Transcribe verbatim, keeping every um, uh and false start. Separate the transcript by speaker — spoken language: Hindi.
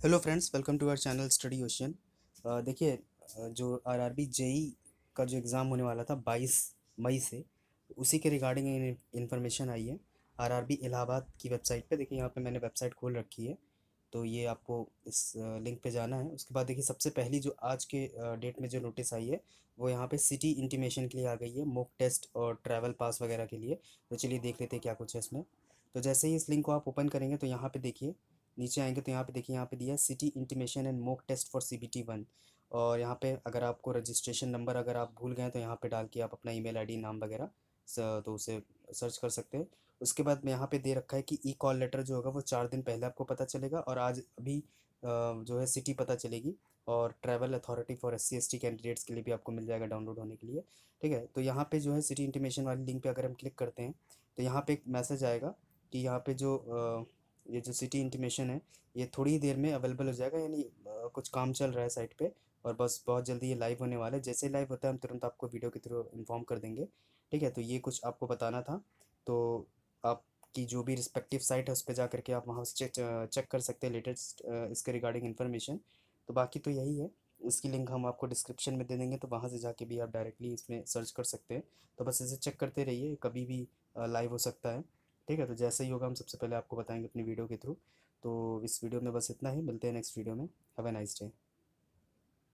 Speaker 1: Hello friends, welcome to our channel Study Ocean. देखिए, अ, जो आरआरबी जेई का जो एग्ज़ाम होने वाला था बाईस मई से, उसी के रिगार्डिंग इन्फॉर्मेशन आई है आरआरबी इलाहाबाद की वेबसाइट पे। देखिए, यहाँ पे मैंने वेबसाइट खोल रखी है, तो ये आपको इस लिंक पे जाना है। उसके बाद देखिए, सबसे पहली जो आज के डेट में जो नोटिस आई है वो यहाँ पे सिटी इंटीमेशन के लिए आ गई है, मॉक टेस्ट और ट्रैवल पास वगैरह के लिए। तो चलिए देख लेते हैं क्या कुछ है इसमें। तो जैसे ही इस लिंक को आप ओपन करेंगे तो यहाँ पे देखिए, नीचे आएंगे तो यहाँ पे देखिए, यहाँ पे दिया है city intimation and mock test for CBT one. और यहाँ पे अगर आपको रजिस्ट्रेशन नंबर अगर आप भूल गए तो यहाँ पे डाल के आप अपना ईमेल आईडी नाम वगैरह स- तो उसे सर्च कर सकते हैं। उसके बाद में यहाँ पे दे रखा है कि ई कॉल लेटर जो होगा वो चार दिन पहले आपको पता चलेगा, और आज अभी अ, जो है सिटी पता चलेगी। और travel authority for S C S T candidates के लिए भी आपको मिल जाएगा डाउनलोड होने के लिए। ठीक है, तो यहाँ पे जो है सिटी इंटीमेशन वाली लिंक पे अगर हम क्लिक करते हैं तो यहाँ पे एक मैसेज आएगा कि यहाँ पे जो अ, ये जो सिटी इंटीमेशन है ये थोड़ी ही देर में अवेलेबल हो जाएगा, यानी अ, कुछ काम चल रहा है साइट पे, और बस बहुत जल्दी ये लाइव होने वाला है। जैसे लाइव होता है हम तुरंत आपको वीडियो के थ्रू इन्फॉर्म कर देंगे। ठीक है, तो ये कुछ आपको बताना था। तो आपकी जो भी रिस्पेक्टिव साइट है उस पर जा करके आप वहाँ से चेक चेक कर सकते हैं लेटेस्ट इसके रिगार्डिंग इन्फॉर्मेशन। तो बाकी तो यही है, इसकी लिंक हम आपको डिस्क्रिप्शन में दे देंगे, तो वहाँ से जाके भी आप डायरेक्टली इसमें सर्च कर सकते हैं। तो बस इसे चेक करते रहिए, कभी भी लाइव हो सकता है। ठीक है, तो जैसे ही होगा हम सबसे पहले आपको बताएंगे अपनी वीडियो के थ्रू। तो इस वीडियो में बस इतना ही, मिलते हैं नेक्स्ट वीडियो में। Have a nice day.